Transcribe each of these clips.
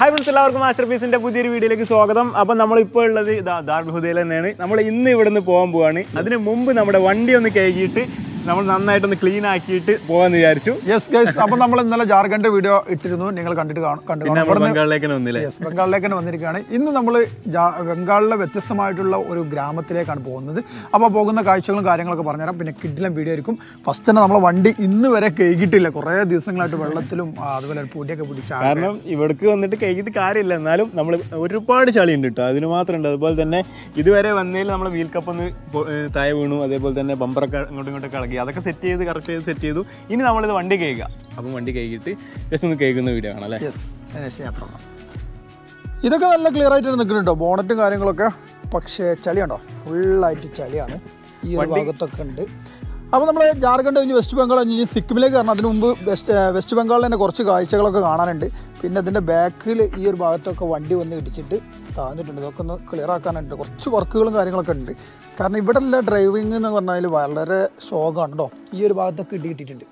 Hi friends, എല്ലാവർക്കും മാസ്റ്റർപീസിന്റെ പുതിയൊരു വീഡിയോയിലേക്ക് സ്വാഗതം. അപ്പോൾ നമ്മൾ ഇപ്പോൾ ഉള്ളത് ദാറുൽ ഹുദയിൽ തന്നെയാണ്. നമ്മൾ ഇന്ന് ഇവിടുന്ന് പോകാൻ പോവാണ്. അതിന് മുമ്പ് നമ്മുടെ വണ്ടി ഒന്ന് കഴുകിയിട്ട് നമ്മൾ നന്നായിട്ടൊന്ന് ക്ലീൻ ആക്കിയിട്ട് പോകാമെന്ന് വിചാരിച്ചു. യെസ് ഗൈസ്, അപ്പോൾ നമ്മൾ ഇന്നലെ ജാർഖണ്ഡ് വീഡിയോ ഇട്ടിരുന്നു, നിങ്ങൾ കണ്ടിട്ട് ബംഗാളിലേക്ക് വന്നില്ലേ? യെസ്, ബംഗാളിലേക്ക് വന്നിരിക്കുകയാണ്. ഇന്ന് നമ്മൾ ബംഗാളിലെ വ്യത്യസ്തമായിട്ടുള്ള ഒരു ഗ്രാമത്തിലേക്കാണ് പോകുന്നത്. അപ്പോൾ പോകുന്ന കാഴ്ചകളും കാര്യങ്ങളൊക്കെ പറഞ്ഞുതരാം. പിന്നെ കിഡിലും വീഡിയോ ആയിരിക്കും. ഫസ്റ്റ് തന്നെ നമ്മളെ വണ്ടി ഇന്ന് വരെ കഴുകിയിട്ടില്ല, കുറേ ദിവസങ്ങളായിട്ട് വെള്ളത്തിലും അതുപോലെ പൊടിയൊക്കെ പിടിച്ച. കാരണം ഇവിടേക്ക് വന്നിട്ട് കഴുകിയിട്ട് കാര്യമില്ല, എന്നാലും നമ്മൾ ഒരുപാട് ചളി ഉണ്ട് കേട്ടോ, അതിന് മാത്രമുണ്ട്. അതുപോലെ തന്നെ ഇതുവരെ വന്നതിൽ നമ്മൾ വീൽ കപ്പ് ഒന്ന് താഴെ വീണു, അതേപോലെ തന്നെ ബമ്പറൊക്കെ അങ്ങോട്ടും ഇങ്ങോട്ടൊക്കെ ഇളകി, അതൊക്കെ സെറ്റ് ചെയ്ത് കറക്റ്റ് ചെയ്ത് സെറ്റ് ചെയ്തു. ഇനി നമ്മളിത് വണ്ടി കഴുകുക. അപ്പം വണ്ടി കഴുകിയിട്ട് ജസ്റ്റ് ഒന്ന് കഴുകുന്ന വീഡിയോ ആണ് അല്ലേ? യാത്ര. ഇതൊക്കെ നല്ല ക്ലിയർ ആയിട്ട് നിൽക്കുന്നുണ്ടോ, ബോണറ്റും കാര്യങ്ങളൊക്കെ. പക്ഷേ ചളിയുണ്ടോ, ഫുള്ളായിട്ട് ചളിയാണ് ഈ ഒരു ഭാഗത്തൊക്കെ ഉണ്ട്. അപ്പോൾ നമ്മൾ ജാർഖണ്ഡ് കഴിഞ്ഞ് വെസ്റ്റ് ബംഗാൾ കഴിഞ്ഞ് സിക്കിമിലേക്ക് കാരണം അതിന് മുമ്പ് വെസ്റ്റ് ബംഗാളിൽ തന്നെ കുറച്ച് കാഴ്ചകളൊക്കെ കാണാനുണ്ട്. പിന്നെ അതിൻ്റെ ബാക്കിൽ ഈ ഒരു ഭാഗത്തൊക്കെ വണ്ടി വന്ന് ഇടിച്ചിട്ട് താഴ്ന്നിട്ടുണ്ട്. ഇതൊക്കെ ഒന്ന് ക്ലിയർ ആക്കാനുണ്ട്, കുറച്ച് വർക്കുകളും കാര്യങ്ങളൊക്കെ ഉണ്ട്. കാരണം ഇവിടെ ഉള്ള ഡ്രൈവിംഗ് എന്ന് പറഞ്ഞാൽ വളരെ ശോകമാണ് കേട്ടോ. ഈ ഒരു ഭാഗത്തൊക്കെ ഇടിയിട്ടിട്ടുണ്ട്.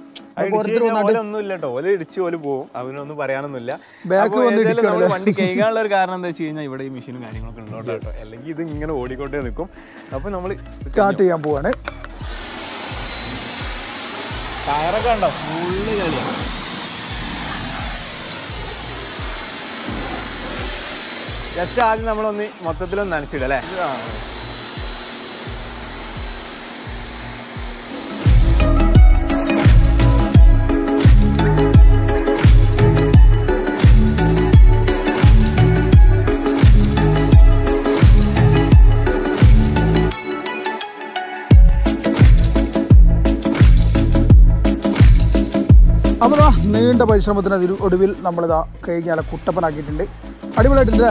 വണ്ടി കൈകാനുള്ള ഒരു കാരണം എന്താ വെച്ച് കഴിഞ്ഞാൽ ഇവിടെ ഈ മെഷീനും കാര്യങ്ങളൊക്കെ ഉണ്ടോ കേട്ടോ, അല്ലെങ്കിൽ ഇത് ഇങ്ങനെ ഓടിക്കൊണ്ടേ നിൽക്കും. അപ്പൊ നമ്മൾ സ്റ്റാർട്ട് ചെയ്യാൻ പോവാണ്. ടയറൊക്കെ ഉണ്ടോ, ഫുള്ള് കളിയാണ്. ജസ്റ്റ് ആദ്യം നമ്മളൊന്ന് മൊത്തത്തിലൊന്ന് നനച്ചിടും അല്ലേ? അപ്പോൾ നീണ്ട പരിശ്രമത്തിന് ഒടുവിൽ നമ്മളിതാ കഴിഞ്ഞാൽ കുട്ടപ്പനാക്കിയിട്ടുണ്ട്. അടിപൊളിയായിട്ടുണ്ട്.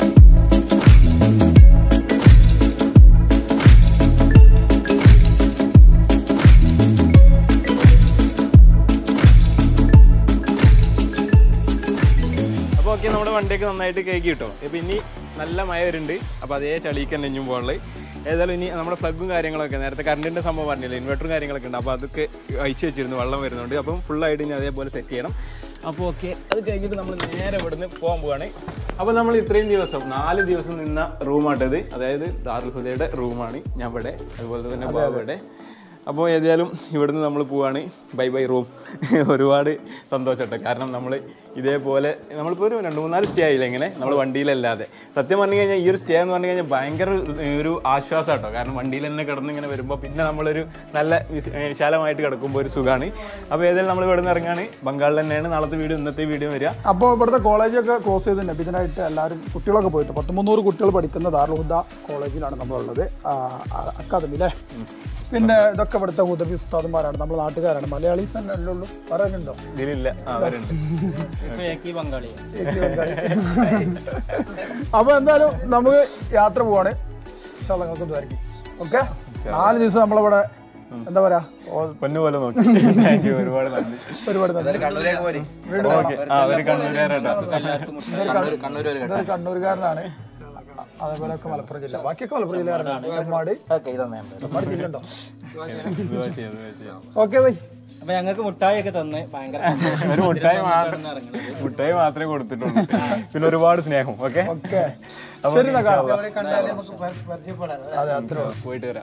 അപ്പോൾ ഓക്കെ, നമ്മുടെ വണ്ടിയൊക്കെ നന്നായിട്ട് കഴുകി കിട്ടും. ഇപ്പം ഇനി നല്ല മഴ വരുന്നുണ്ട്. അപ്പോൾ അതേ ചളിക്ക് തന്നെ ഇഞ്ഞും പോകാനുള്ളത്. ഏതായാലും ഇനി നമ്മുടെ പ്ലഗും കാര്യങ്ങളൊക്കെ നേരത്തെ കറണ്ടിൻ്റെ സംഭവം പറഞ്ഞില്ല, ഇൻവെർട്ടറും കാര്യങ്ങളൊക്കെ ഉണ്ട്. അപ്പോൾ അതൊക്കെ അയച്ചു വെച്ചിരുന്നു, വെള്ളം വരുന്നുണ്ട്. അപ്പം ഫുള്ളായിട്ട് ഇനി അതേപോലെ സെറ്റ് ചെയ്യണം. അപ്പോൾ ഓക്കെ, അത് കഴിഞ്ഞിട്ട് നമ്മൾ നേരെ ഇവിടുന്ന് പോകാൻ പോവാണ്. അപ്പോൾ നമ്മൾ ഇത്രയും ദിവസം 4 ദിവസം നിന്ന റൂമാട്ടത്, അതായത് ദാറുൽ ഹുദയുടെ റൂമാണ് ഞാൻ ഇവിടെ, അതുപോലെ തന്നെ ഇവിടെ. അപ്പോൾ ഏതായാലും ഇവിടുന്ന് നമ്മൾ പോവാണ്. Bye bye room. ഒരുപാട് സന്തോഷമുണ്ട്. കാരണം നമ്മൾ ഇതേപോലെ നമ്മളിപ്പോൾ ഒരു 2-3 സ്റ്റേ ആയില്ല ഇങ്ങനെ നമ്മൾ വണ്ടിയിലല്ലാതെ. സത്യം പറഞ്ഞു കഴിഞ്ഞാൽ ഈ ഒരു സ്റ്റേ എന്ന് പറഞ്ഞു കഴിഞ്ഞാൽ ഭയങ്കര ഒരു ആശ്വാസം കേട്ടോ. കാരണം വണ്ടിയിൽ തന്നെ കിടന്ന് ഇങ്ങനെ വരുമ്പോൾ പിന്നെ നമ്മളൊരു നല്ല വിശാലമായിട്ട് കിടക്കുമ്പോൾ ഒരു സുഖമാണ്. അപ്പോൾ ഏതായാലും നമ്മൾ ഇവിടെ നിന്ന് ഇറങ്ങാണ്. ബംഗാളിൽ തന്നെയാണ് നാളത്തെ വീഡിയോ, ഇന്നത്തെ വീഡിയോ വരിക. അപ്പോൾ ഇവിടുത്തെ കോളേജൊക്കെ ക്ലോസ് ചെയ്തിട്ടുണ്ട്. ഇതിനായിട്ട് എല്ലാവരും കുട്ടികളൊക്കെ പോയിട്ട് 300 കുട്ടികൾ പഠിക്കുന്ന ദാറുൽ ഹുദ കോളേജിലാണ് നമ്മളുള്ളത്, അക്കാദമി അല്ലേ. പിന്നെ ഇതൊക്കെ ഇവിടുത്തെ ഹുദവി ഉസ്താദന്മാരാണ്, നമ്മുടെ നാട്ടുകാരാണ്. മലയാളീസ് തന്നെ അല്ലേ ഉള്ളൂ, പറയാനുണ്ടോ? ഇതിലില്ല. അപ്പൊ എന്തായാലും നമുക്ക് യാത്ര പോവാണ്. നിങ്ങൾക്ക് ദ്വാരിക്കും. ഓക്കെ, 4 ദിവസം നമ്മളവിടെ എന്താ പറയാ, പൊന്നുപോലെ നോക്കി. ഒരുപാട് നന്ദി. കണ്ണൂരുകാരനാണ്, അതേപോലെ ഒക്കെ മലപ്പുറം ജില്ല, ബാക്കിയൊക്കെ മലപ്പുറം ജില്ലക്കാരനാണ്. Okay bye. അപ്പൊ ഞങ്ങൾക്ക് മുട്ടായി ഒക്കെ തന്ന് ഭയങ്കര ഒരു മുട്ടായി മാത്രമേ കൊടുത്തിട്ടുള്ളൂ, പിന്നെ ഒരുപാട് സ്നേഹം. ഓക്കെ, പോയിട്ട് വരാം.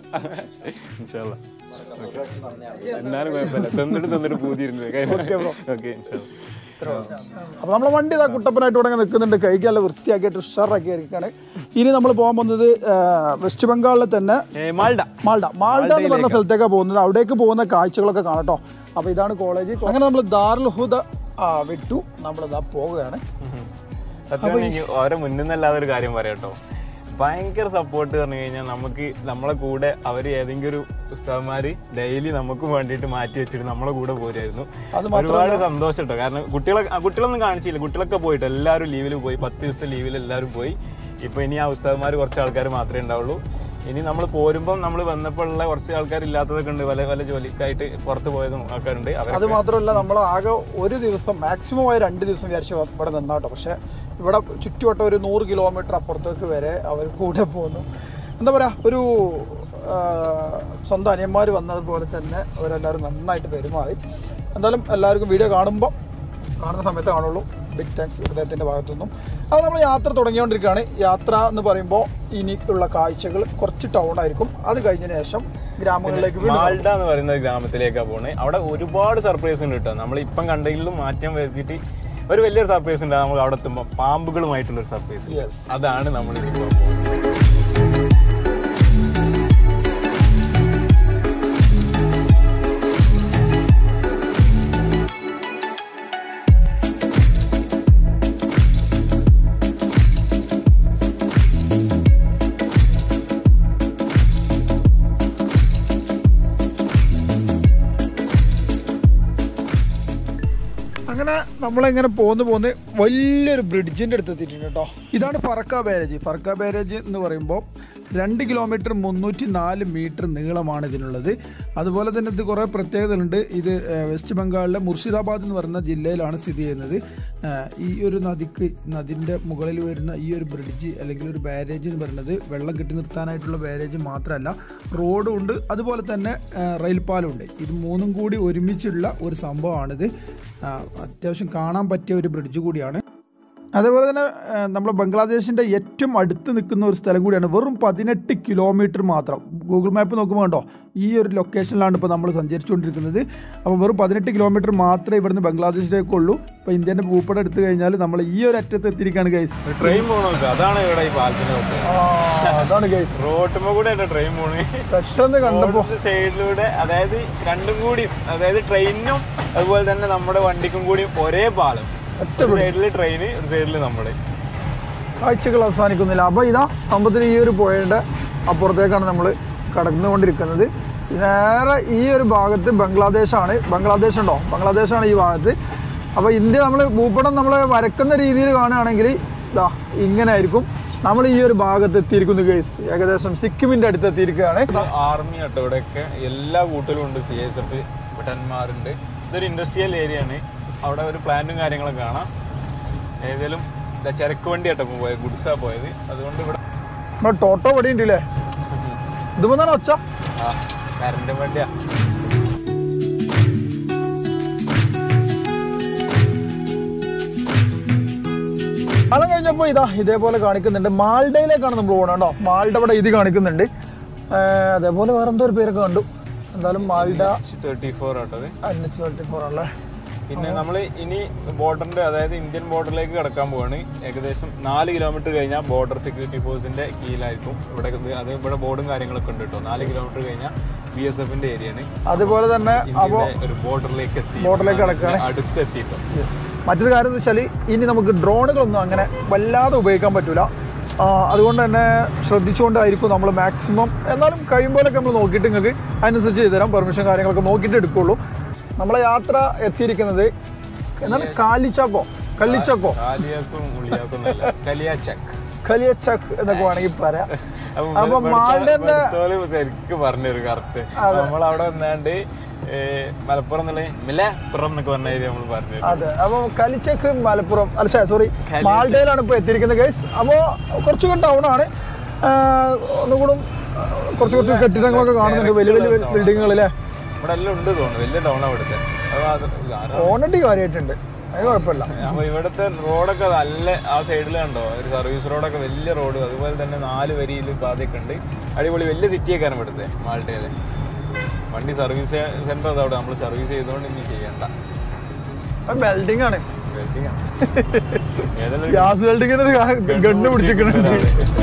എന്നാലും കുഴപ്പമില്ല, തന്നിട്ട് പൂതിയിരുന്നു. ഓക്കെ, അപ്പൊ നമ്മളെ വണ്ടി ഇതാ കുട്ടപ്പനായിട്ട് ഇവിടെ നിൽക്കുന്നുണ്ട്. കൈക്കെല്ലാം വൃത്തിയാക്കിയിട്ട് ഉഷാറാക്കി ഇരിക്കുകയാണ്. ഇനി നമ്മൾ പോകാൻ പോകുന്നത് വെസ്റ്റ് ബംഗാളിലെ തന്നെ മാൾഡ എന്ന് പറഞ്ഞ സ്ഥലത്തേക്കാണ് പോകുന്നത്. അവിടേക്ക് പോകുന്ന കാഴ്ചകളൊക്കെ കാണട്ടോ. അപ്പൊ ഇതാണ് കോളേജ്. അങ്ങനെ നമ്മൾ ദാറുൽ ഹുദ വിട്ടു നമ്മളിതാ പോവുകയാണ്. ഓരോ മുന്നിൽ നിന്നല്ലാതെ ഒരു കാര്യം പറയാട്ടോ, ഭയങ്കര സപ്പോർട്ട് പറഞ്ഞു കഴിഞ്ഞാൽ നമുക്ക് നമ്മളെ കൂടെ അവർ ഏതെങ്കിലും ഒരു ഉസ്താദ്മാര് ഡെയിലി നമുക്ക് വേണ്ടിയിട്ട് മാറ്റി വെച്ചിട്ട് നമ്മളെ കൂടെ പോരായിരുന്നു. ഒരുപാട് സന്തോഷം കേട്ടോ. കാരണം കുട്ടികളൊന്നും കാണിച്ചില്ല, കുട്ടികളൊക്കെ പോയിട്ട് എല്ലാവരും ലീവിൽ പോയി, 10 ദിവസത്തെ ലീവിൽ എല്ലാവരും പോയി. ഇപ്പോൾ ഇനി ആ ഉസ്താദ്മാർ കുറച്ച് ആൾക്കാർ മാത്രമേ ഉണ്ടാവുള്ളൂ. ഇനി നമ്മൾ പോരുമ്പം നമ്മൾ വന്നപ്പോഴുള്ള കുറച്ച് ആൾക്കാർ ഇല്ലാത്തതൊക്കെ ഉണ്ട്, പല ജോലിക്കായിട്ട് പുറത്ത് പോയതും ആൾക്കാരുണ്ട്. അത് മാത്രമല്ല, നമ്മൾ ആകെ ഒരു ദിവസം മാക്സിമം 2 ദിവസം വിചാരിച്ച് ഇവിടെ നിന്നാട്ടോ. പക്ഷെ ഇവിടെ ചുറ്റുവട്ടം ഒരു 100 കിലോമീറ്റർ അപ്പുറത്തേക്ക് വരെ അവർ കൂടെ പോകുന്നു. എന്താ പറയുക, ഒരു സ്വന്തം അനിയന്മാർ വന്നതുപോലെ തന്നെ അവരെല്ലാവരും നന്നായിട്ട് പെരുമാറി. എന്തായാലും എല്ലാവർക്കും വീഡിയോ കാണുന്ന സമയത്ത് കാണുള്ളൂ. ബിഗ് താങ്ക്സ് ഹൃദയത്തിൻ്റെ ഭാഗത്തുനിന്നും. അത് നമ്മൾ യാത്ര തുടങ്ങിക്കൊണ്ടിരിക്കുകയാണ്. യാത്ര എന്ന് പറയുമ്പോൾ ഇനിയുള്ള കാഴ്ചകൾ കുറച്ച് ടൗൺ ആയിരിക്കും. അത് കഴിഞ്ഞതിന് ശേഷം ഗ്രാമങ്ങളിലേക്ക് മാൾഡ എന്ന് പറയുന്ന ഗ്രാമത്തിലേക്കാണ് പോകുന്നത്. അവിടെ ഒരുപാട് സർപ്രൈസ് ഉണ്ട് കേട്ടോ. നമ്മളിപ്പം കണ്ടതിലും മാറ്റം വരുത്തിയിട്ട് ഒരു വലിയൊരു സർപ്രൈസ് ഉണ്ട്. നമ്മൾ അവിടെ എത്തുമ്പോൾ പാമ്പുകളുമായിട്ടുള്ളൊരു സർപ്രൈസ്. അതാണ് നമ്മൾ ഇപ്പോൾ പോകുന്നത്. അങ്ങനെ നമ്മളിങ്ങനെ പോന്ന് വലിയൊരു ബ്രിഡ്ജിൻ്റെ അടുത്ത് എത്തിയിട്ടുണ്ട് കേട്ടോ. ഇതാണ് ഫറക്ക ബാരേജ്. ഫറക്ക ബാരേജ് എന്ന് പറയുമ്പോൾ 2 കിലോമീറ്റർ 304 മീറ്റർ നീളമാണ് ഇതിനുള്ളത്. അതുപോലെ തന്നെ ഇത് കുറേ പ്രത്യേകതകളുണ്ട്. ഇത് വെസ്റ്റ് ബംഗാളിലെ മുർഷിദാബാദ് എന്ന് പറയുന്ന ജില്ലയിലാണ് സ്ഥിതി ചെയ്യുന്നത്. ഈ ഒരു നദിൻ്റെ മുകളിൽ വരുന്ന ഈ ഒരു ബ്രിഡ്ജ് അല്ലെങ്കിൽ ഒരു ബാരേജ് എന്ന് പറയുന്നത് വെള്ളം കെട്ടി നിർത്താനായിട്ടുള്ള ബാരേജ് മാത്രമല്ല, റോഡും ഉണ്ട്, അതുപോലെ തന്നെ റെയിൽപാലം ഉണ്ട്. ഇത് മൂന്നും കൂടി ഒരുമിച്ചുള്ള ഒരു സംഭവമാണിത്. അത്യാവശ്യം കാണാൻ പറ്റിയ ഒരു ബ്രിഡ്ജ് കൂടിയാണ്. അതേപോലെ തന്നെ നമ്മൾ ബംഗ്ലാദേശിൻ്റെ ഏറ്റവും അടുത്ത് നിൽക്കുന്ന ഒരു സ്ഥലം കൂടിയാണ്. വെറും 18 കിലോമീറ്റർ മാത്രം. ഗൂഗിൾ മാപ്പ് നോക്കുമ്പോൾ കണ്ടോ, ഈ ഒരു ലൊക്കേഷനിലാണ് ഇപ്പോൾ നമ്മൾ സഞ്ചരിച്ചുകൊണ്ടിരിക്കുന്നത്. അപ്പോൾ വെറും 18 കിലോമീറ്റർ മാത്രമേ ഇവിടുന്ന് ബംഗ്ലാദേശിലേക്കുള്ളൂ. ഇപ്പോൾ ഇന്ത്യൻ്റെ ഭൂപടം എടുത്തു കഴിഞ്ഞാൽ നമ്മൾ ഈ ഒരു അറ്റത്ത് എത്തിയിരിക്കുകയാണ് ഗൈസ്. ട്രെയിൻ പോകണോ? അതാണ് ഇവിടെ ഈ പാലത്തിന്. അതാണ് ഗൈസ്, റോട്ടുമ്പോ കൂടെ ട്രെയിൻ പോണേ. പെട്ടെന്ന് കണ്ടപ്പോൾ സൈഡിലൂടെ, അതായത് രണ്ടും കൂടി, അതായത് ട്രെയിനും അതുപോലെ തന്നെ നമ്മുടെ വണ്ടിക്കും കൂടി ഒരേ പാലം. ഒരു സൈഡില് ട്രെയിന്, ഒരു സൈഡില് നമ്മള്. കാഴ്ചകൾ അവസാനിക്കുന്നില്ല. അപ്പോൾ ഇതാ സംഭവത്തിൽ ഈ ഒരു പുഴയുടെ അപ്പുറത്തേക്കാണ് നമ്മൾ കടന്നുകൊണ്ടിരിക്കുന്നത്. നേരെ ഈ ഒരു ഭാഗത്ത് ബംഗ്ലാദേശാണ്. ബംഗ്ലാദേശ് ഉണ്ടോ? ബംഗ്ലാദേശാണ് ഈ ഭാഗത്ത്. അപ്പോൾ ഇന്ത്യ നമ്മൾ ഭൂപടം നമ്മൾ വരക്കുന്ന രീതിയിൽ കാണുകയാണെങ്കിൽ ഇതാ ഇങ്ങനെ ആയിരിക്കും. നമ്മൾ ഈ ഒരു ഭാഗത്ത് എത്തിയിരിക്കുന്നു ഗൈസ്. ഏകദേശം സിക്കിമിൻ്റെ അടുത്ത് എത്തിയിരിക്കുകയാണ്. ആർമി ആട്ടോ ഇവിടെയൊക്കെ, എല്ലാ കൂട്ടിലും ഉണ്ട്. CSF ഭട്ടന്മാരുണ്ട്. ഇതൊരു ഇൻഡസ്ട്രിയൽ ഏരിയ ആണ്. അവിടെ ഒരു പ്ലാന്റും കാര്യങ്ങളൊക്കെ കാണാം. ഏതെങ്കിലും ചരക്ക് വണ്ടി ആട്ടോ പോയത്, ഗുഡ്സാ പോയത്. അതുകൊണ്ട് ഇവിടെ ടോട്ടോ വടി ഉണ്ടല്ലേ? ഇതുപോലെയാണ് ഒച്ച. ആ കറണ്ട് വണ്ടിയാ. അത് കഴിഞ്ഞപ്പോൾ ഇതേപോലെ കാണിക്കുന്നുണ്ട്. മാൾഡയിലേക്കാണ് നമ്മൾ പോകുന്നത് കേട്ടോ. മാൾഡ ഇവിടെ ഇത് കാണിക്കുന്നുണ്ട്. അതേപോലെ വേറെ എന്തോ ഒരു പേരൊക്കെ കണ്ടു. എന്തായാലും മാൾഡ NH34 ആട്ടത്. NH34 ആണല്ലേ. പിന്നെ നമ്മൾ ഇനി ബോർഡറിന്റെ, അതായത് ഇന്ത്യൻ ബോർഡറിലേക്ക് കടക്കാൻ പോവാണ്. ഏകദേശം 4 കിലോമീറ്റർ കഴിഞ്ഞാൽ ബോർഡർ സെക്യൂരിറ്റി ഫോഴ്സിന്റെ കീഴിലായിരിക്കും ഇവിടെ. അത് ഇവിടെ ബോർഡും കാര്യങ്ങളൊക്കെ ഉണ്ട് കേട്ടോ. 4 കിലോമീറ്റർ കഴിഞ്ഞാൽ BSFന്റെ ഏരിയയാണ്. അതുപോലെ തന്നെ ഒരു ബോർഡറിലേക്ക് കടക്കുകയാണ്, അടുത്തെത്തിട്ടോ. മറ്റൊരു കാര്യം എന്ന് വെച്ചാൽ ഇനി നമുക്ക് ഡ്രോണുകളൊന്നും അങ്ങനെ വല്ലാതെ ഉപയോഗിക്കാൻ പറ്റൂല. അതുകൊണ്ട് തന്നെ ശ്രദ്ധിച്ചുകൊണ്ടായിരിക്കും നമ്മൾ മാക്സിമം. എന്നാലും കഴിയുമ്പോഴൊക്കെ നമ്മൾ നോക്കിയിട്ട് നിങ്ങൾക്ക് അതിനനുസരിച്ച് ചെയ്തുതരാം. പെർമിഷൻ കാര്യങ്ങളൊക്കെ നോക്കിയിട്ട് എടുക്കുള്ളൂ. നമ്മളെ യാത്ര എത്തിയിരിക്കുന്നത് എന്താണ്? കല്ലിച്ചക്ക് എന്നൊക്കെ വേണമെങ്കിൽ പറയാം. അപ്പൊ മാൾഡന്റെ ശരിക്കും പറഞ്ഞൊരു കറക്റ്റ് നമ്മളവിടെ വന്നാണ്ട് മലപ്പുറം എന്നൊക്കെ പറഞ്ഞ ഏരിയ നമ്മൾ പറഞ്ഞു. അതെ, അപ്പൊ കലിച്ചക്ക് മലപ്പുറം അല്ല, സോറി, മാൾഡയിലാണ് ഇപ്പൊ എത്തിയിരിക്കുന്നത് ഗൈസ്. അപ്പോ കുറച്ചുകൂടി ടൗൺ ആണ്. ഒന്നുകൂടും കുറച്ച് കെട്ടിടങ്ങളൊക്കെ കാണുന്നുണ്ട്, വലിയ വലിയ ബിൽഡിങ്ങുകളിലെ. ഇവിടെ എല്ലാം ഉണ്ട് തോന്നുന്നു, വലിയ ടൗണാണ് ഇവിടുത്തെ. ഓണട്ടി കാര്യമായിട്ടുണ്ട്, അതിന് കുഴപ്പമില്ല. അപ്പൊ ഇവിടുത്തെ റോഡൊക്കെ നല്ല, ആ സൈഡിൽ കണ്ടോ ഒരു സർവീസ് റോഡൊക്കെ, വലിയ റോഡ്. അതുപോലെ തന്നെ 4 വരിയിൽ പാതയൊക്കെ ഉണ്ട്. അടിപൊളി വലിയ സിറ്റിയൊക്കെയാണ് ഇവിടുത്തെ മാൾഡയിലെ. വണ്ടി സർവീസ് സെന്റർ അതവിടെ, നമ്മൾ സർവീസ് ചെയ്തുകൊണ്ട് ഇനി ചെയ്യണ്ട. വെൽഡിംഗ് ആണ്, ഗ്യാസ് വെൽഡിങ്ങിന് ഗണ്ണ് പിടിച്ചിട്ടുണ്ട്.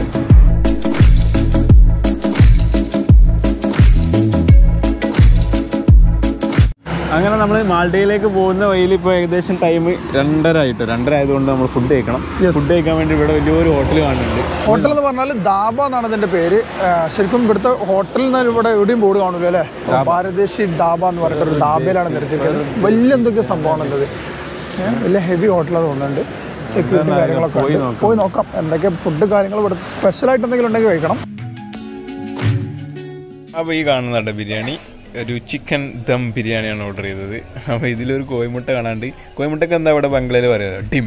അങ്ങനെ നമ്മൾ മാൾഡയിലേക്ക് പോകുന്ന വഴിയിൽ ഇപ്പോൾ ഏകദേശം ടൈം 2:30 ആയിട്ട്. 2:30 ആയതുകൊണ്ട് നമ്മൾ ഫുഡ് കഴിക്കണം. ഫുഡ് കഴിക്കാൻ വേണ്ടി ഇവിടെ വലിയൊരു ഹോട്ടൽ കാണുന്നുണ്ട്. ഹോട്ടൽ എന്ന് പറഞ്ഞാൽ ദാബ എന്നാണ് ഇതിന്റെ പേര്. ശരിക്കും ഇവിടുത്തെ ഹോട്ടലിൽ നിന്ന് ഇവിടെ എവിടെയും ബോർഡ് കാണൂല അല്ലേ? ഭാരതേശി ഡാബ എന്ന് പറഞ്ഞിട്ട് ഡാബയിലാണ് നിർത്തിയിരിക്കുന്നത്. വലിയ എന്തൊക്കെ സംഭവമാണുള്ളത്. വലിയ ഹെവി ഹോട്ടലാണ് തോന്നുന്നുണ്ട്. സെക്യൂരിറ്റി കാര്യങ്ങളൊക്കെ പോയി നോക്കാം. എന്തൊക്കെ ഫുഡ് കാര്യങ്ങൾ ഇവിടെ സ്പെഷ്യലായിട്ട് എന്തെങ്കിലും ഉണ്ടെങ്കിൽ കഴിക്കണം. അപ്പോൾ ഈ കാണുന്നുണ്ട് ബിരിയാണി, ഒരു ചിക്കൻ ദം ബിരിയാണിയാണ് ഓർഡർ ചെയ്തത്. അപ്പോൾ ഇതിലൊരു കോഴിമുട്ട കാണാണ്ട്. കോഴിമുട്ടക്ക് എന്താ ഇവിടെ ബംഗ്ലയിൽ പറയുന്നത്? ഡിം,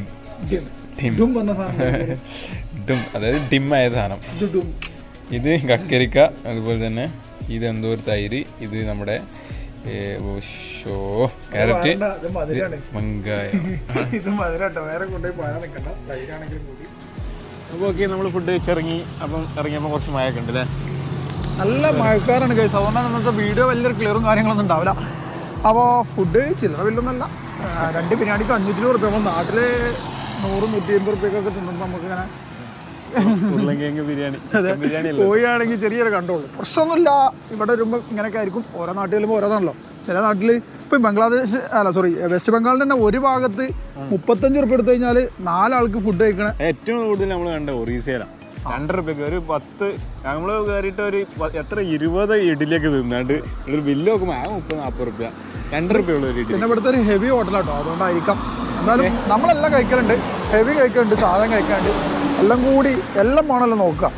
അതായത് ഡിം ആയ സാധനം. ഇത് കക്കരിക്ക, അതുപോലെ തന്നെ ഇതെന്തോ ഒരു തൈര്, ഇത് നമ്മുടെ ക്യാരറ്റ് ഇത് മധുരാണ്. വെങ്കായം. ഇത് മധുരട്ടോ, വേറെ കൊണ്ടുപോയി പഴം നിൽക്കണ്ട, തൈരാണെങ്കിലും കൂടി. അപ്പോൾ ഓക്കെ, നമ്മൾ ഫുഡ് കഴിച്ചിറങ്ങി. അപ്പം ഇറങ്ങിയപ്പോൾ കുറച്ച് മഴയൊക്കെ ഉണ്ട് അല്ലേ? നല്ല മഴക്കാരാണ് കൈസ്. അതുകൊണ്ടാണ് ഇന്നത്തെ വീഡിയോ വലിയൊരു ക്ലിയറും കാര്യങ്ങളൊന്നും ഉണ്ടാവില്ല. അപ്പോൾ ഫുഡ് ചില്ലറ ബില്ലൊന്നുമല്ല. 2 ബിരിയാണിക്ക് 520 റുപ്യ. നമ്മൾ നാട്ടിൽ 100-150 റുപ്യക്കൊക്കെ തിന്നുമ്പോൾ നമുക്കിങ്ങനെ ഉരുളൻകിഴങ്ങ് ബിരിയാണി, ബിരിയാണി കോഴിയാണെങ്കിൽ ചെറിയൊരു കണ്ടോളൂ. പ്രശ്നമൊന്നുമില്ല. ഇവിടെ വരുമ്പോൾ ഇങ്ങനെയൊക്കെ ആയിരിക്കും. ഓരോ നാട്ടിൽ വരുമ്പോൾ ഓരോന്നാണല്ലോ. ചില നാട്ടിൽ ഇപ്പം ബംഗ്ലാദേശ് വെസ്റ്റ് ബംഗാളിൽ തന്നെ ഒരു ഭാഗത്ത് 35 റുപ്യ എടുത്തു കഴിഞ്ഞാൽ 4 ആൾക്ക് ഫുഡ് കഴിക്കണേ. ഏറ്റവും കൂടുതൽ നമ്മൾ കണ്ട ഒറീസയിലാണ്. 2 റുപ്യക്ക് ഒരു 10 നമ്മൾ കയറിയിട്ട് ഒരു എത്ര 20 ഇഡ്ഡലിയൊക്കെ തിന്നാണ്ട് ഒരു ബില്ല് നോക്കുമ്പോൾ 30-40 റുപ്യ, 2 റുപ്യ ഉള്ള ഒരു ഇഡ്ഡലി. പിന്നെ ഇവിടുത്തെ ഒരു ഹെവി ഹോട്ടലാട്ടോ, അതുകൊണ്ടായിരിക്കാം. എന്നാലും നമ്മളെല്ലാം കഴിക്കലുണ്ട്. ഹെവി കഴിക്കുന്നുണ്ട്, സാധനം കഴിക്കാണ്ട്, എല്ലാം കൂടി എല്ലാം വേണമല്ലോ നോക്കുക.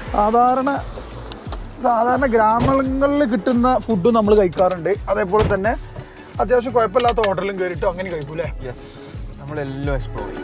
സാധാരണ ഗ്രാമങ്ങളിൽ കിട്ടുന്ന ഫുഡും നമ്മൾ കഴിക്കാറുണ്ട്. അതേപോലെ തന്നെ അത്യാവശ്യം കുഴപ്പമില്ലാത്ത ഹോട്ടലും കയറിയിട്ടും അങ്ങനെ കഴിക്കൂലേ? യെസ്, നമ്മളെല്ലാം എക്സ്പ്ലോർ ചെയ്യും.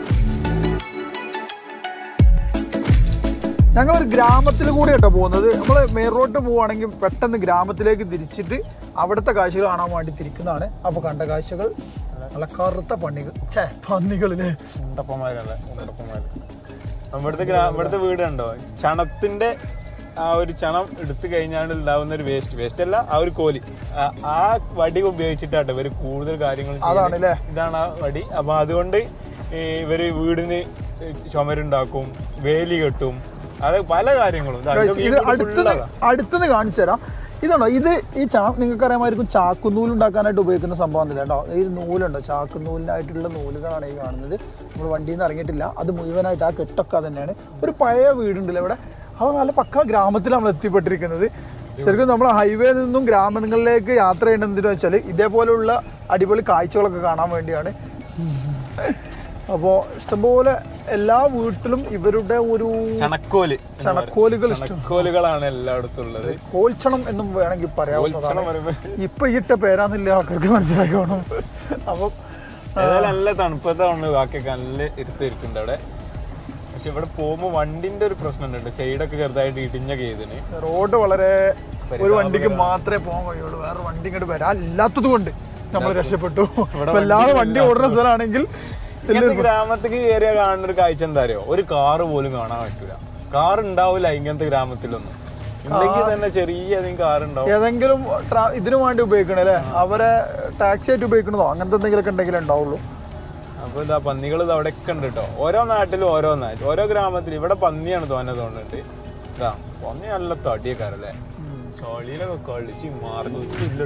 ഞങ്ങളൊരു ഗ്രാമത്തിൽ കൂടി കേട്ടോ പോകുന്നത്. നമ്മൾ മെയിൻ റോഡ് പോവുകയാണെങ്കിൽ പെട്ടെന്ന് ഗ്രാമത്തിലേക്ക് തിരിച്ചിട്ട് അവിടുത്തെ കാഴ്ചകൾ കാണാൻ വേണ്ടി തിരിക്കുന്നതാണ്. അപ്പോൾ കണ്ട കാഴ്ചകൾ നല്ല കറുത്ത പന്നികളില്ലേ, ഉണ്ടപ്പന്മാരല്ലേ, ഉണ്ടപ്പന്മാർ. ഇവിടുത്തെ വീട് കണ്ടോ, ചണത്തിന്റെ ആ ഒരു ചണം എടുത്തു കഴിഞ്ഞാൽ ഉണ്ടാവുന്ന ഒരു വേസ്റ്റ് അല്ല, ആ ഒരു കോലി, ആ വടി ഉപയോഗിച്ചിട്ടാട്ടോ ഇവർ കൂടുതൽ കാര്യങ്ങൾ ചെയ്യുന്നത്. ഇതാണ് ആ വടി. അപ്പൊ അതുകൊണ്ട് ഇവര് വീടിന് ചുമരുണ്ടാക്കും, വേലി കെട്ടും, അത് പല കാര്യങ്ങളും. അടുത്തുനിന്ന് കാണിച്ചു തരാം. ഇതാണോ ഇത്? ഈ ചണം നിങ്ങൾക്ക് അറിയാമായിരിക്കും, ചാക്കുന്നൂൽ ഉണ്ടാക്കാനായിട്ട് ഉപയോഗിക്കുന്ന സംഭവം കേട്ടോ. ഈ നൂലുണ്ടോ, ചാക്കുന്നൂലിനായിട്ടുള്ള നൂലുകളാണ് ഈ കാണുന്നത്. നമ്മൾ വണ്ടിയിൽ നിന്ന് ഇറങ്ങിയിട്ടില്ല, അത് മുഴുവനായിട്ട് ആ കെട്ടൊക്കെ തന്നെയാണ്. ഒരു പഴയ വീടുണ്ടല്ലോ ഇവിടെ. അപ്പോൾ നല്ല പക്ക ഗ്രാമത്തിൽ നമ്മൾ എത്തിപ്പെട്ടിരിക്കുന്നത്. ശരിക്കും നമ്മൾ ഹൈവേ നിന്നും ഗ്രാമങ്ങളിലേക്ക് യാത്ര ചെയ്യേണ്ടതെന്ന് വെച്ചാൽ ഇതേപോലെയുള്ള അടിപൊളി കാഴ്ചകളൊക്കെ കാണാൻ വേണ്ടിയാണ്. അപ്പോൾ ഇഷ്ടംപോലെ എല്ലാ വീട്ടിലും ഇവരുടെ ഒരു ചണക്കോലുകളാണ് എല്ലായിടത്തും ഉള്ളത്. കോൽച്ചണം എന്നും വേണമെങ്കിൽ പറയാവുന്നതാണ്. ഇപ്പൊ ഇട്ട പേരാന്നില്ല ആൾക്കാർക്ക് മനസ്സിലാക്കണം. അപ്പം നല്ല തണുപ്പത്താണ്, ബാക്കിയൊക്കെ നല്ല ഇരുത്തിരിക്കുന്നുണ്ട് അവിടെ. പക്ഷെ ഇവിടെ പോകുമ്പോൾ വണ്ടിന്റെ ഒരു പ്രശ്നമുണ്ട്, സൈഡൊക്കെ ചെറുതായിട്ട് ഇടിഞ്ഞൊക്കെ ചെയ്തിന്. റോഡ് വളരെ ഒരു വണ്ടിക്ക് മാത്രമേ പോകാൻ കഴിയുള്ളൂ, വേറെ വണ്ടി ഇങ്ങോട്ട് വരാനില്ലാത്തത് കൊണ്ട് നമ്മൾ രക്ഷപ്പെട്ടു. എല്ലാവരും വണ്ടി ഓടുന്ന സ്ഥലമാണെങ്കിൽ ഗ്രാമത്തിക്ക് കയറിയ കാണുന്ന ഒരു കാഴ്ച എന്താ അറിയോ, ഒരു കാറ് പോലും കാണാൻ പറ്റൂല. കാർ ഉണ്ടാവില്ല ഇങ്ങനത്തെ ഗ്രാമത്തിലൊന്നും. ഉണ്ടെങ്കിൽ തന്നെ ചെറിയ കാർ ഉണ്ടാവും. ഏതെങ്കിലും ഇതിനു വേണ്ടി ഉപയോഗിക്കണേ അല്ലേ, അവരെ ടാക്സി ആയിട്ട് ഉപയോഗിക്കണതോ അങ്ങനത്തെ എന്തെങ്കിലുമൊക്കെ ഉണ്ടെങ്കിലേ ഉണ്ടാവുള്ളൂ. അപ്പൊ ഇതാ പന്നികൾ ഇത് അവിടെയൊക്കെ ഉണ്ട് കേട്ടോ. ഓരോ നാട്ടിലും ഓരോന്നായിട്ട്, ഓരോ ഗ്രാമത്തിലും. ഇവിടെ പന്നിയാണ് തോന്നുന്നുണ്ട്. ഇതാ പന്നി നല്ല തടിയക്കാരല്ലേ, ചളിയിലൊക്കെ കളിച്ച് മാർഗില്ല.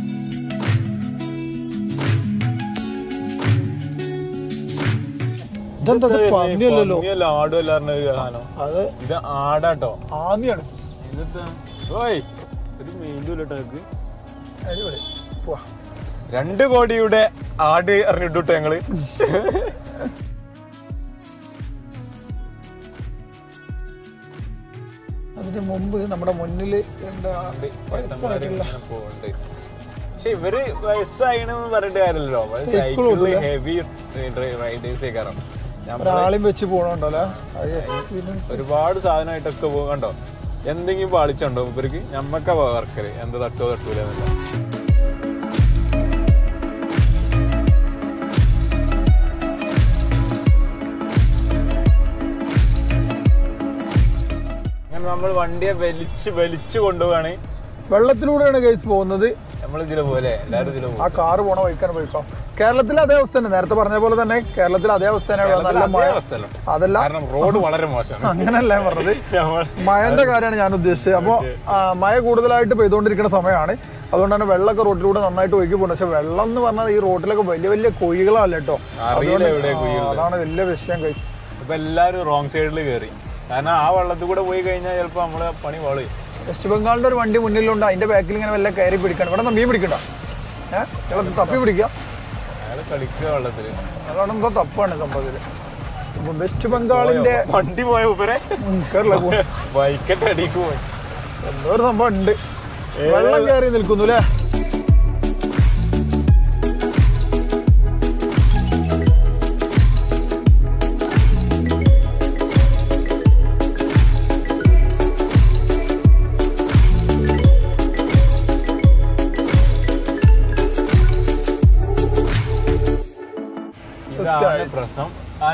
ആടും എല്ലാവരും അത് ഇത് ആടാട്ടോ, ആദ്യാണ്. ഒരു മെയിൻറ്റൂലട്ടോ. അടിപൊളി. 2 കോടിയുടെ ആട് അറിഞ്ഞിട്ടോ ഞങ്ങള്. അതിന് മുമ്പ് നമ്മുടെ മുന്നില് പോണ്ട്. പക്ഷെ ഇവര് വയസ്സായിണെന്ന് പറഞ്ഞിട്ട് കാര്യമല്ലോ, ഹെവി റൈഡേഴ്സ് കാരണം ഒരാളെയും വെച്ച് പോകണുണ്ടല്ലോ. ഒരുപാട് സാധനമായിട്ടൊക്കെ പോകണ്ടോ. എന്തെങ്കിലും പാളിച്ചുണ്ടോ ഇവർക്ക്? ഞമ്മക്ക വർക്കര് എന്ത് തട്ടൂല എന്നല്ല. നമ്മൾ വണ്ടിയെ വലിച്ചു കൊണ്ടുപോവാണ്. വെള്ളത്തിലൂടെയാണ് കേസ് പോകുന്നത്. നമ്മൾ ഇതിലെ പോലെ എല്ലാവരും ഇതിലെ പോകും. ആ കാറ് പോണ വഴിക്കാൻ പോയിക്കോ. കേരളത്തിലെ അതേ അവസ്ഥ തന്നെ, നേരത്തെ പറഞ്ഞ പോലെ തന്നെ കേരളത്തിൽ അതേ അവസ്ഥ തന്നെയാണ്. അതല്ല, റോഡ് വളരെ മോശമാണ്. അങ്ങനല്ല പറഞ്ഞത്, മഴന്റെ കാര്യമാണ് ഞാൻ ഉദ്ദേശിച്ചത്. അപ്പോൾ മഴ കൂടുതലായിട്ട് പെയ്തുകൊണ്ടിരിക്കുന്ന സമയമാണ്. അതുകൊണ്ടാണ് വെള്ളമൊക്കെ റോഡിലൂടെ നന്നായിട്ട് ഒഴുകി പോകുന്നത്. പക്ഷെ വെള്ളം എന്ന് പറഞ്ഞാൽ ഈ റോഡിലൊക്കെ വലിയ വലിയ കുഴികളല്ല കേട്ടോ. അതാണ് വലിയ വിഷയം കഴിച്ച്. ഇപ്പൊ എല്ലാവരും റോങ് സൈഡിൽ കയറി. കാരണം ആ വെള്ളത്തിൽ കൂടെ പോയി കഴിഞ്ഞാൽ ചിലപ്പോൾ നമ്മള് പണി വാള്. വെസ്റ്റ് ബംഗാളിന്റെ ഒരു വണ്ടി മുന്നിലുണ്ട്, അതിന്റെ ബാക്കിൽ ഇങ്ങനെ വല്ല കയറി പിടിക്കണം. ഇവിടെ മീൻ പിടിക്കണ്ട, തപ്പി പിടിക്കാം. കളിക്കുക വെള്ളത്തില്, അതാണ് എന്തോ തപ്പാണ് സംഭവത്തില്. വെസ്റ്റ് ബംഗാളിന്റെ വണ്ടി പോയ ബൈക്കൊക്കെ അടിക്ക് പോയി എന്തോ ഒരു സംഭവം ഉണ്ട്. വെള്ളം കയറി നിൽക്കുന്നു അല്ലേ.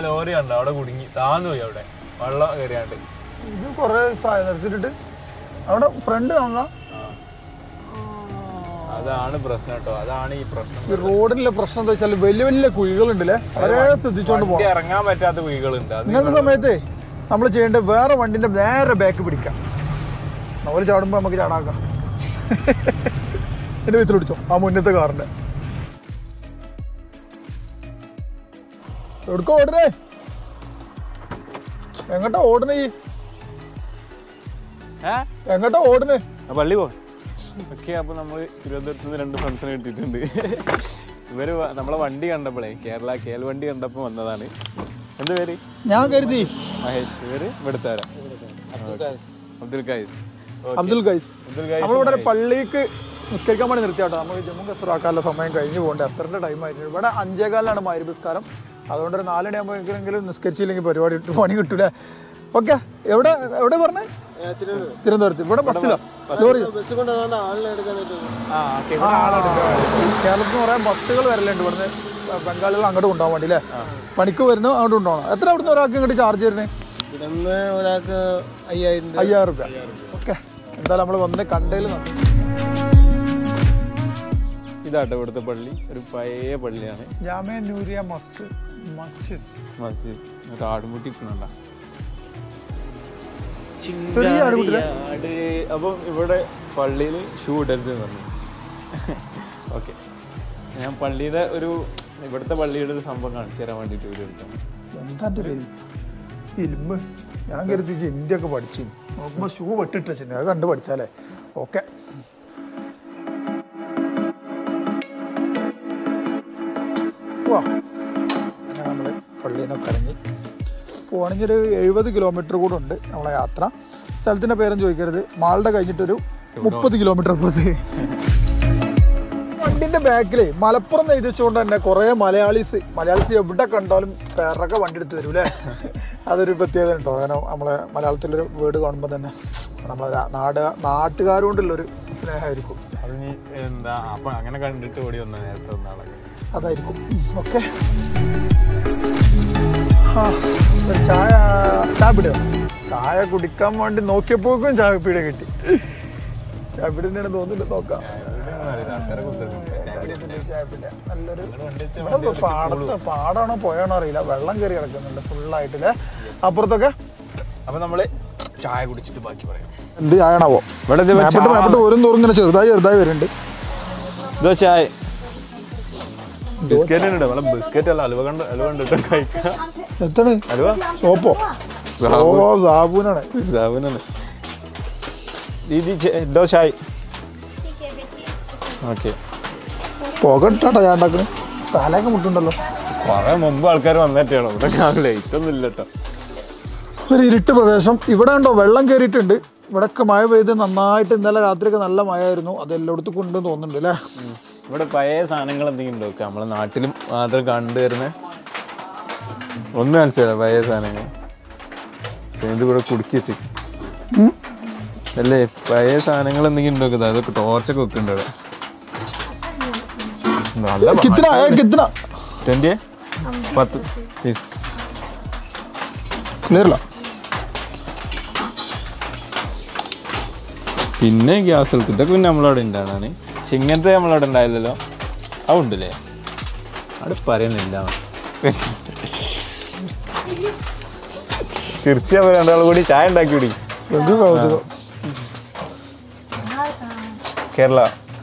ലോറി കണ്ടോ അവിടെ കുടുങ്ങി താന്നു പോയി അവിടെ വെള്ളം കയറിയാണ്ട്. ഇത് കൊറേ നിർത്തിട്ടിട്ട് അവിടെ ഫ്രണ്ട് കാണാം. അതാണ് പ്രശ്നം കേട്ടോ, അതാണ് ഈ പ്രശ്നം. ഈ റോഡിലെ പ്രശ്നം എന്താ വെച്ചാൽ വലിയ വലിയ കുഴികളുണ്ടല്ലേ, വളരെ ശ്രദ്ധിച്ചോണ്ട് പോകാം. ഇറങ്ങാൻ പറ്റാത്ത കുഴികളുണ്ട്. ഇങ്ങനത്തെ സമയത്ത് നമ്മൾ ചെയ്യേണ്ടത് വേറെ വണ്ടിന്റെ നേരെ ബാക്ക് പിടിക്കാം. നമ്മൾ ചാടുമ്പോ നമുക്ക് ചാടാക്കാം. എന്റെ വിത്തിൽ പിടിച്ചോ ആ മുന്നത്തെ കാറിന്റെ. എടുക്കോ ഓടണേ, എങ്ങോട്ടാ ഓടണേ, എങ്ങോട്ടാ ഓടണേ? പള്ളി പോ. ഓക്കെ, അപ്പൊ നമ്മള് തിരുവനന്തപുരത്ത് നിന്ന് 2 ഫ്രണ്ട്സിനെ കിട്ടിയിട്ടുണ്ട്. ഇവര് നമ്മളെ വണ്ടി കണ്ടപ്പോഴേ കേരള വണ്ടി കണ്ടപ്പോ വന്നതാണ്. എന്ത് പേര്? ഞാൻ കരുതി മഹേഷ്. ഇവര് ഇവിടുത്തെ അബ്ദുൽ ഗൈസ്. നമ്മളിവിടെ പള്ളിക്ക് നിസ്കരിക്കാൻ വേണ്ടി നിർത്തിയാട്ടോ. നമ്മൾ ജമ്മു കസറാക്കാനുള്ള സമയം കഴിഞ്ഞ് പോകേണ്ട അസറിന്റെ ടൈം ആയിരുന്നു. ഇവിടെ 5:15 മഗ്‌രിബ് നിസ്കാരം. അതുകൊണ്ട് ഒരു 4 മണിയാകുമ്പോഴെങ്കിലും നിസ്കരിച്ചില്ലെങ്കിൽ പരിപാടി പണി കിട്ടൂലേ. ഓക്കെ, എവിടെ പറഞ്ഞേ? തിരുവനന്തപുരത്ത്. ഇവിടെ ബസ്സിലോ ലോറി? കേരളത്തിൽ നിന്ന് കുറേ ബസ്സുകൾ വരലുണ്ട് ഇവിടുന്ന്. ബംഗാളിൽ അങ്ങോട്ട് കൊണ്ടുപോകാൻ വേണ്ടി അല്ലേ? പണിക്ക് വരുന്നു അങ്ങോട്ട് കൊണ്ടുപോകണം. എത്ര അവിടുന്ന് ഒരാൾക്ക് ഇങ്ങോട്ട് ചാർജ് വരുന്നത്? ഒരാൾക്ക് 5000 രൂപ. ഓക്കെ, എന്തായാലും നമ്മൾ വന്ന് കണ്ടതിൽ ഇതാട്ടോ ഇവിടുത്തെ പള്ളി. ഒരു പഴയ പള്ളിയാണ്. ജാമിഅ നൂരിയ മസ്ജിദ്. ആടുമുട്ടി ഇപ്പുണ്ടാ. അപ്പം ഇവിടെ പള്ളിയിൽ ഷൂ ഇടരുത് പറഞ്ഞു. ഓക്കെ, ഞാൻ പള്ളിയുടെ ഇവിടുത്തെ പള്ളിയുടെ ഒരു സംഭവം കാണിച്ചു തരാൻ വേണ്ടിയിട്ട് വീഡിയോ എടുക്കാം. എന്താ ഫിലിം? ഞാൻ കരുതി ഇന്ത്യയൊക്കെ പഠിച്ചു നോക്കുമ്പോൾ ഷൂ വെട്ടിട്ട് വെച്ചിട്ടുണ്ട്. അത് കണ്ട് പഠിച്ചാലേ. ഓക്കെ, പോവാ. അങ്ങനെ നമ്മൾ പള്ളിയിൽ നിന്നൊക്കെ ഇറങ്ങി പോവാണെങ്കിൽ ഒരു 70 കിലോമീറ്റർ കൂടെ ഉണ്ട് നമ്മളെ യാത്ര. സ്ഥലത്തിൻ്റെ പേരും ചോദിക്കരുത്. മാൾഡ കഴിഞ്ഞിട്ടൊരു 30 കിലോമീറ്റർ അപ്പുറത്ത്. വണ്ടിൻ്റെ ബാക്കിൽ മലപ്പുറം എഴുതിച്ചുകൊണ്ട് തന്നെ കുറേ മലയാളീസ് എവിടെ കണ്ടാലും പേരൊക്കെ വണ്ടി എടുത്ത് വരും അല്ലേ? അതൊരു പ്രത്യേകത ഉണ്ടോ? കാരണം നമ്മളെ മലയാളത്തിലൊരു വേർഡ് കാണുമ്പോൾ തന്നെ നമ്മളെ നാട്ടുകാരുകൊണ്ടുള്ളൊരു സ്നേഹമായിരിക്കും. എന്താ അപ്പൊ അങ്ങനെ കണ്ടിട്ട് ഓടി വന്ന നേരത്തെ ഒന്നാളെ അതായിരിക്കും. ഓക്കെ, ചായ പിടിയോ? ചായ കുടിക്കാൻ വേണ്ടി നോക്കിയപ്പോഴേക്കും ചായപ്പീട കിട്ടി. ചായപ്പീട തന്നെയാണ് തോന്നുന്നില്ല. നോക്കാം. നല്ലൊരു പാടാണോ പോയാണോ അറിയില്ല. വെള്ളം കയറി കിടക്കുന്നുണ്ട് ഫുള്ളായിട്ടില്ലേ അപ്പുറത്തൊക്കെ. അപ്പൊ നമ്മള് ചായ കുടിച്ചിട്ട് ബാക്കി പറയാം. എന്ത് ചായയാണാവോ? ഇവിടെ ഓരോ തോറും ഇങ്ങനെ ചെറുതായി വരുന്നുണ്ട്. ഇതോ ചായ ബിസ്ക്കറ്റ് ഉണ്ട്. ബിസ്ക്കറ്റ് അല്ല, അലുവ കണ്ടിട്ട് കഴിക്കാം. എത്ര അലുവ? സോപ്പോ? സാബൂനാണ്. ദോ ചായ. ഓക്കെ, പുകട്ടാ ഞാൻ ഉണ്ടാക്കുന്നത്. തലയൊക്കെ മുട്ടുണ്ടല്ലോ. കുറെ മുമ്പ് ആൾക്കാർ വന്നിട്ടാണോ? ഇവിടെ കാണില്ല, ഇതൊന്നും ഇല്ല കേട്ടോ. ഒരു ഇരുട്ട് പ്രദേശം. ഇവിടെ ഉണ്ടോ വെള്ളം കയറിയിട്ടുണ്ട്. ഇവിടെയൊക്കെ മഴ പെയ്ത് നന്നായിട്ട്. ഇന്നലെ രാത്രിയൊക്കെ നല്ല മഴയായിരുന്നു. അത് എല്ലായിടത്തും കൊണ്ടുവന്ന് തോന്നുന്നുണ്ട് അല്ലേ? ഇവിടെ പഴയ സാധനങ്ങൾ എന്തെങ്കിലും ഉണ്ടോ? നമ്മളെ നാട്ടിലും മാത്രം കണ്ടുവരുന്ന ഒന്നും കാണിച്ചല്ല പഴയ സാധനങ്ങൾ. ഇതിവിടെ കുടുക്കി വെച്ച് അല്ലേ? പഴയ സാധനങ്ങൾ എന്തെങ്കിലും ഉണ്ടോ? അതൊക്കെ ടോർച്ചൊക്കെ വെക്കുന്നുണ്ട് അവിടെ. നല്ല 20 10 പീസ് ക്ലിയറല്ല. പിന്നെ ഗ്യാസ് എടുക്കും. ഇതൊക്കെ പിന്നെ നമ്മളവിടെ ഉണ്ടാണ്. പക്ഷെ ഇങ്ങനത്തെ നമ്മളവിടെ ഉണ്ടായില്ലല്ലോ. അതുണ്ടല്ലേ? അവിടെ പറയുന്നില്ല. തിരിച്ചാ രണ്ടാളും കൂടി ചായ ഉണ്ടാക്കി കുടി. കേരള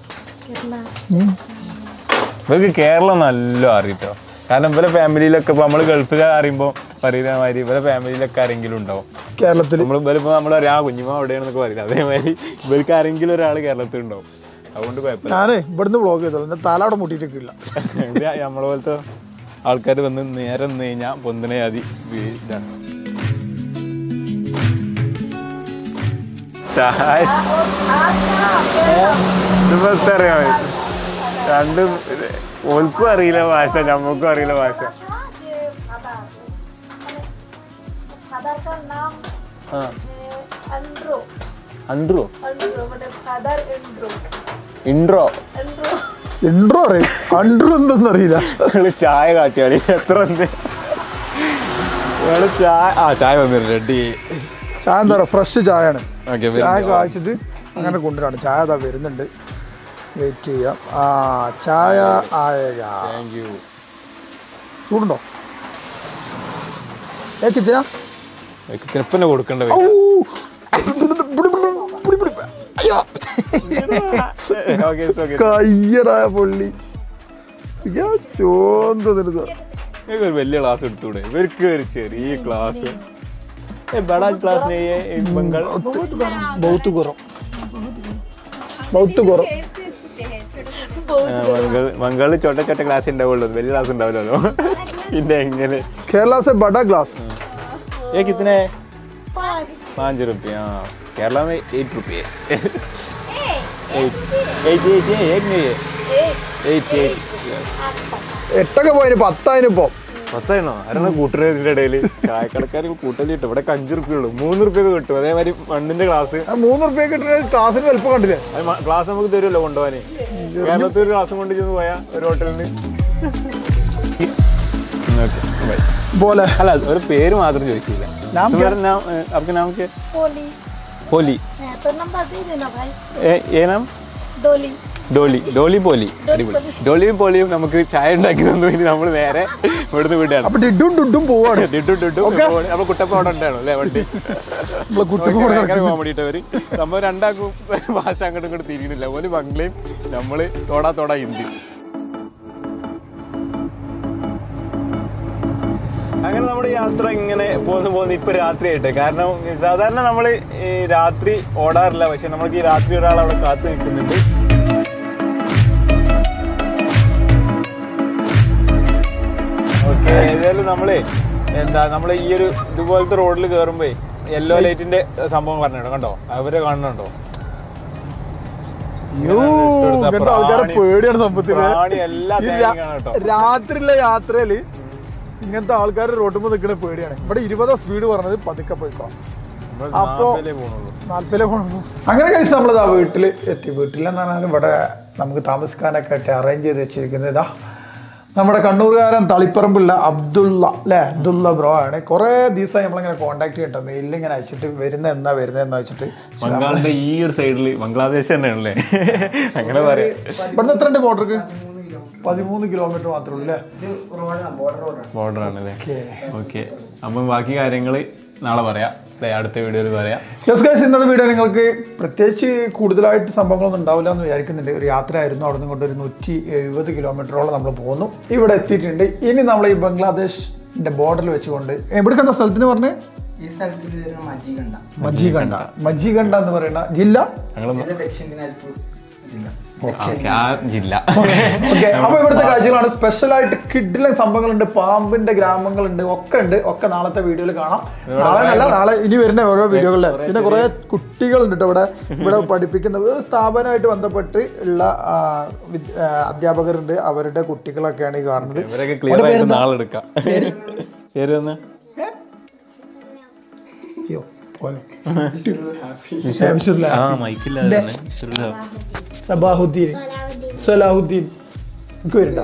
ഇവർക്ക് കേരളം നല്ല അറിയിട്ടോ. കാരണം ഇവരെ ഫാമിലിയിലൊക്കെ ഇപ്പൊ നമ്മള് ഗൾഫിൽ അറിയുമ്പോൾ പറയുന്ന മാതിരി ഇവരെ ഫാമിലിയിലൊക്കെ ആരെങ്കിലും ഉണ്ടാവും കേരളത്തിൽ. നമ്മളിപ്പോ നമ്മൾ അറിയാം ആ കുഞ്ഞുമ അവിടെയാണെന്നൊക്കെ പറയുന്നത്. അതേമാതിരി ഇവർക്ക് ആരെങ്കിലും ഒരാൾ കേരളത്തിൽ ഉണ്ടാവും. അതുകൊണ്ട് കുഴപ്പമില്ല. ഞാനേ ഇവിടുന്ന് ബ്ലോഗ് ചെയ്തോ തലവിടെ മുട്ടിയിട്ടില്ല. നമ്മളെ പോലത്തെ ആൾക്കാർ വന്ന് നേരെ നിന്ന് കഴിഞ്ഞാൽ പൊന്തിനെ അതി ഇതാണ്. അറിയാം രണ്ടും ഓൽക്കും അറിയില്ല ഭാഷ, ഞമ്മക്കും അറിയില്ല ഭാഷ. ഇൻട്രോ ഇൻട്രോ ഇൻട്രോ അറിയാം. അൻട്രോ എന്തെന്നറിയില്ല. ചായ കാട്ടിയാളി എത്ര ഉണ്ട് ചായ വന്നിട്ടുണ്ട് റെഡി. ചായ എന്താ പറയുക, ഫ്രഷ് ചായയാണ്. ഓക്കെ, ചായ കാഴ്ചിട്ട് അങ്ങനെ കൊണ്ടുവരാണ്. ചായ അതാ വരുന്നുണ്ട്, വെയിറ്റ് ചെയ്യാം. ചായ ആയേഗ. Thank you. ചൂടുണ്ടോ? തിരപ്പന്നെ കൊടുക്കണ്ട. കയ്യടായ പൊള്ളി. ചോന്തരുത്. ഒരു വലിയ ക്ലാസ് എടുത്തൂടെ? ഇവർക്ക് ഒരു ചെറിയ ക്ലാസ്. बड़ा क्लास नहीं है बंगाल बहुत गरम बहुत गरम बंगाल छोटे छोटे क्लास ഉണ്ടാവുള്ളൂ, വലിയ ക്ലാസ് ഉണ്ടാവില്ലല്ലോ. പിന്നെ എങ്ങനെ? केरला से बड़ा क्लास ये कितने है? 5 रुपये. हाँ, केरला में 8 रुपये. 8 പോയിന് 10 ഇപ്പോ. 10 ആരാണ് കൂട്ടുകാരുടെ ഇടയിൽ? ചായക്കടക്കാർ കൂട്ടലിട്ട് ഇവിടെ 5 റുപ്യ ഉള്ളൂ, 3 റുപ്യൊക്കെ കിട്ടും. അതേമാതിരി മണ്ണിന്റെ ക്ലാസ് 3 റുപ്യ കിട്ടുന്ന ക്ലാസ്സിന് വലുപ്പം കണ്ടില്ലേ? ക്ലാസ് നമുക്ക് തരുമല്ലോ കൊണ്ടുപോകാന്. കേരളത്തിൽ ഒരു ക്ലാസ് കൊണ്ട് ചെന്ന് പോയാ ഒരു ഹോട്ടലിന് बोले അല്ല, ഒരു പേര് മാത്രം ചോദിച്ചില്ല. नाम क्या? आपका नाम क्या? होली होली. तो नंबर दे देना भाई. ये नाम? डोली. ഡോളി. ഡോളി പോലി. അടിപൊളി. ഡോളിയും പോളിയും നമുക്ക് ചായ ഉണ്ടാക്കി തന്നു. ഇനി നമ്മൾ നേരെ ഇവിടുന്ന് വിടാണ്. അപ്പൊ ഡിഡും ഡുഡും പോവാണ്. നമ്മൾ കുട്ടപ്പ അവിടെ ഉണ്ടാണോ അല്ലേ വണ്ടി? കോമഡിട്ടവര് സംഭവം രണ്ടാക്കും ഭാഷ അങ്ങോട്ടും ഇങ്ങോട്ട് തിരിയുന്നില്ല. ഓല് ബംഗ്ലയും നമ്മള് തോടാ ഹിന്ദി. അങ്ങനെ നമ്മുടെ യാത്ര ഇങ്ങനെ പോകുന്ന ഇപ്പൊ രാത്രിയായിട്ട്. കാരണം സാധാരണ നമ്മള് രാത്രി ഓടാറില്ല, പക്ഷെ നമ്മൾക്ക് ഈ രാത്രി ഒരാൾ അവിടെ കാത്തു നിൽക്കുന്നുണ്ട്. ഓക്കെ, ഏതായാലും നമ്മള് നമ്മള് ഈ ഒരു ഇതുപോലത്തെ റോഡിൽ കയറുമ്പോ യെല്ലോ ലൈറ്റിന്റെ സംഭവം പറഞ്ഞോ, കണ്ടോ? അവരെ കാണുന്നുണ്ടോ? ആൾക്കാരെ പേടിയാണ് സംഭവത്തിന്. കേട്ടോ, രാത്രിയിലെ യാത്രയില് ഇങ്ങനത്തെ ആൾക്കാർ റോട്ടുമ്പോ നിൽക്കണ പേടിയാണ്. ഇവിടെ 20 സ്പീഡ് പറഞ്ഞത് പതുക്കെ പോയിക്കോ. അപ്പോ 40 പോകണുള്ളൂ. അങ്ങനെ കഴിച്ച് നമ്മളിതാ വീട്ടിൽ എത്തി. വീട്ടിലെന്ന് പറഞ്ഞാൽ ഇവിടെ നമുക്ക് താമസിക്കാനൊക്കെ ആയിട്ട് അറേഞ്ച് ചെയ്ത് വെച്ചിരിക്കുന്നത് ഇതാ നമ്മുടെ കണ്ണൂരുകാരൻ തളിപ്പറമ്പുള്ള അബ്ദുള്ള അല്ലേ, അബ്ദുള്ള ബ്രോ ആണ്. കുറേ ദിവസമായി നമ്മളിങ്ങനെ കോൺടാക്ട് ചെയ്യട്ടോ, മെയിലിൽ ഇങ്ങനെ അയച്ചിട്ട് വരുന്നതെന്നാ വെച്ചിട്ട്. ബംഗാളിന്റെ ഈ ഒരു സൈഡിൽ ബംഗ്ലാദേശ് തന്നെയാണല്ലേ, അങ്ങനെ പറയാം. ഇവിടുന്ന് എത്ര ഉണ്ട് ബോർഡർക്ക്? 13 കിലോമീറ്റർ മാത്രമേ ഉള്ളൂ അല്ലേ? ബോർഡർ ആണല്ലേ. ഓക്കെ, അപ്പം ബാക്കി കാര്യങ്ങൾ നാളെ പറയാം, അടുത്ത വീഡിയോയിൽ പറയാം. യെസ് ഗൈസ്, ഇന്നത്തെ വീഡിയോ നിങ്ങൾക്ക് പ്രത്യേകിച്ച് കൂടുതലായിട്ട് സംഭവങ്ങളൊന്നും ഉണ്ടാവില്ല എന്ന് വിചാരിക്കുന്നുണ്ട്. ഒരു യാത്രയായിരുന്നു. അവിടെ നിന്ന് കൊണ്ട് ഒരു 170 കിലോമീറ്ററോളം നമ്മൾ പോകുന്നു. ഇവിടെ എത്തിയിട്ടുണ്ട്. ഇനി നമ്മൾ ഈ ബംഗ്ലാദേശിന്റെ ബോർഡറിൽ വെച്ചുകൊണ്ട് എവിടേക്ക് എന്താ സ്ഥലത്തിന് പറഞ്ഞേ? മജ്ജിഗണ്ട എന്ന് പറയുന്ന ജില്ല ജില്ല. അപ്പൊ ഇവിടുത്തെ കാഴ്ചകളാണ്. സ്പെഷ്യലായിട്ട് കിഡിലെ സംഭവങ്ങളുണ്ട്, പാമ്പിന്റെ ഗ്രാമങ്ങളുണ്ട്, ഒക്കെ നാളത്തെ വീഡിയോയിൽ കാണാം. നാളെ ഇനി വരുന്ന ഓരോ വീഡിയോകളില്. പിന്നെ കുറെ കുട്ടികളുണ്ട് കേട്ടോ ഇവിടെ പഠിപ്പിക്കുന്ന സ്ഥാപനമായിട്ട് ബന്ധപ്പെട്ട് ഉള്ള അധ്യാപകരുണ്ട്. അവരുടെ കുട്ടികളൊക്കെയാണ് ഈ കാണുന്നത്. സബാഹുദ്ദീൻ, സലാഹുദ്ദീൻ, എനിക്ക് പേരുണ്ടോ?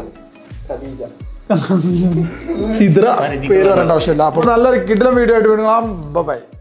സിദ്ര പേര് പറയേണ്ട ആവശ്യമില്ല. അപ്പൊ നല്ലൊരു കിടിലൻ വീഡിയോ ആയിട്ട് വീണ്ടും. ബൈ.